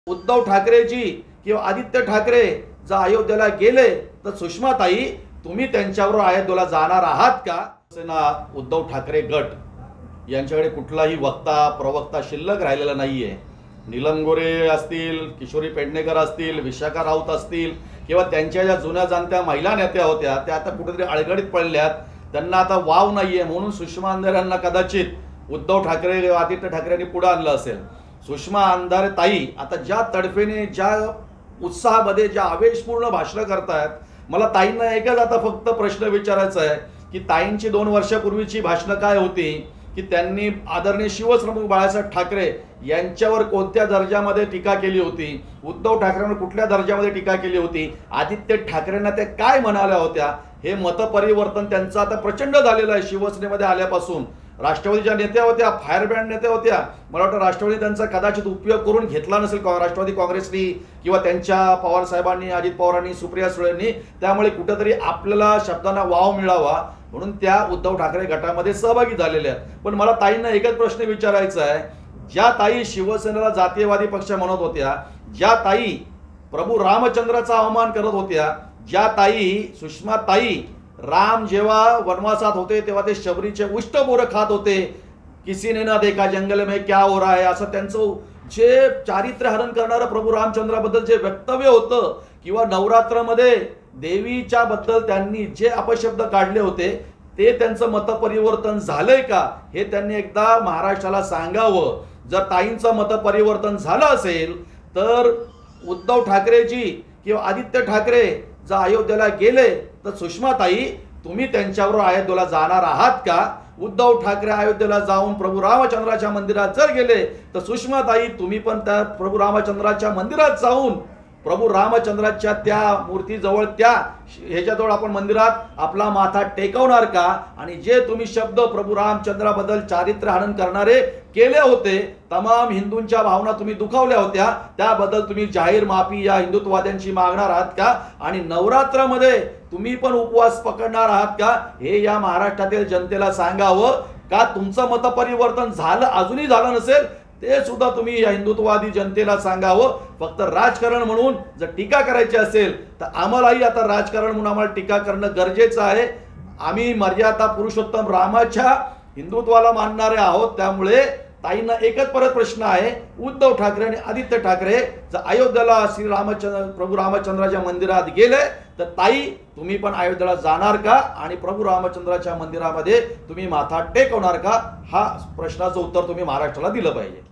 उद्धव ठाकरेजी किंवा आदित्य ठाकरे जर अयोध्येला गेले तर सुषमाताई तुम्ही त्यांच्याबरोबर अयोध्येला जाणार आहात का? सेना उद्धव ठाकरे गट यांच्याकडे कुठलाही वक्ता प्रवक्ता शिल्लक राहिलेला नाहीये। नीलम गोरे असतील, किशोरी पेडणेकर असतील, विशाखा राऊत असतील किंवा त्यांच्या ज्या जुन्या जाणत्या महिला नेत्या होत्या त्या आता कुठेतरी अडगडीत पडल्यात, त्यांना आता वाव नाहीये म्हणून सुषमा अंधारे यांना कदाचित उद्धव ठाकरे आदित्य ठाकरेंनी पुढे आणलं असेल। सुषमा अंधारे ताई आता ज्या तडफेने ज्या उत्साहामध्ये ज्या आवेशपूर्ण भाषण करतायत, मला ताईंना एकच आता फक्त प्रश्न विचारायचा आहे की ताईंची 2 वर्षापूर्वीची भाषणं काय होती की त्यांनी आदरणीय शिवप्रमुख बाळासाहेब ठाकरे यांच्यावर कोणत्या दर्जामध्ये टीका केली होती, उद्धव ठाकरेंवर कुठल्या दर्जामध्ये टीका केली होती, आदित्य ठाकरेंना ते काय म्हणाल्या होत्या, हे मतपरिवर्तन त्यांचं आता प्रचंड झालेलं आहे। शिवसेनेमध्ये आल्यापासून राष्ट्रवादीच्या नेत्या होत्या, फायरब्रँड नेत्या होत्या, मला वाटतं राष्ट्रवादी त्यांचा कदाचित उपयोग करून घेतला नसेल राष्ट्रवादी काँग्रेसनी किंवा त्यांच्या पवार साहेबांनी, अजित पवारांनी, सुप्रिया सुळेंनी, त्यामुळे कुठेतरी आपल्याला शब्दांना वाव मिळावा म्हणून त्या उद्धव ठाकरे गटामध्ये सहभागी झालेल्या आहेत। पण मला ताईंना एकच प्रश्न विचारायचा आहे, ज्या ताई शिवसेनेला जातीयवादी पक्ष म्हणत होत्या, ज्या ताई प्रभू रामचंद्राचा अवमान करत होत्या, ज्या ताई सुषमा ताई राम जेव्हा वनवासात होते तेव्हा ते शबरीचे उष्ट बोरं खात होते, किसी ने ना देखा जंगल में क्या हो रहा है असं त्यांचं जे चारित्र्य हरण करणारं प्रभू रामचंद्राबद्दल जे वक्तव्य होतं किंवा नवरात्रामध्ये देवीच्या बद्दल त्यांनी जे अपशब्द काढले होते ते त्यांचं मतपरिवर्तन झालंय का हे त्यांनी एकदा महाराष्ट्राला सांगावं। जर ताईंचं मतपरिवर्तन झालं असेल तर उद्धव ठाकरेजी किंवा आदित्य ठाकरे जर अयोध्येला गेले तर सुषमाताई तुम्ही त्यांच्याबरोबर अयोध्येला जाणार आहात का? उद्धव ठाकरे अयोध्येला जाऊन प्रभू रामचंद्राच्या मंदिरात जर गेले तर सुषमाताई तुम्ही पण त्या प्रभू रामचंद्राच्या मंदिरात जाऊन प्रभू रामचंद्राच्या त्या मूर्तीजवळ त्या ह्याच्याजवळ आपण मंदिरात आपला माथा टेकवणार का? आणि जे तुम्ही शब्द प्रभू रामचंद्राबद्दल चारित्र्य हनन करणारे केले होते, तमाम हिंदूंच्या भावना तुम्ही दुखावल्या होत्या, त्याबद्दल तुम्ही जाहीर माफी या हिंदुत्ववाद्यांची मागणार आहात का? आणि नवरात्रामध्ये तुम्ही पण उपवास पकडणार आहात का? हे या महाराष्ट्रातील जनतेला सांगावं का? तुमचं मतपरिवर्तन झालं, अजूनही झालं नसेल ते सुद्धा तुम्ही या हिंदुत्ववादी जनतेला सांगावं। फक्त राजकारण म्हणून जर टीका करायची असेल तर आम्हालाही आता राजकारण म्हणून आम्हाला टीका करणं गरजेचं आहे। आम्ही मर्यादा पुरुषोत्तम रामाच्या हिंदुत्वाला मानणारे आहोत। त्यामुळे ताईंना एकच परत प्रश्न आहे, उद्धव ठाकरे आणि आदित्य ठाकरे जर अयोध्येला श्री रामचंद्र प्रभू रामचंद्राच्या मंदिरात गेले तर ताई तुम्ही पण अयोध्येला जाणार का? आणि प्रभू रामचंद्राच्या मंदिरामध्ये तुम्ही माथा टेकवणार का? हा प्रश्नाचं उत्तर तुम्ही महाराष्ट्राला दिलं पाहिजे।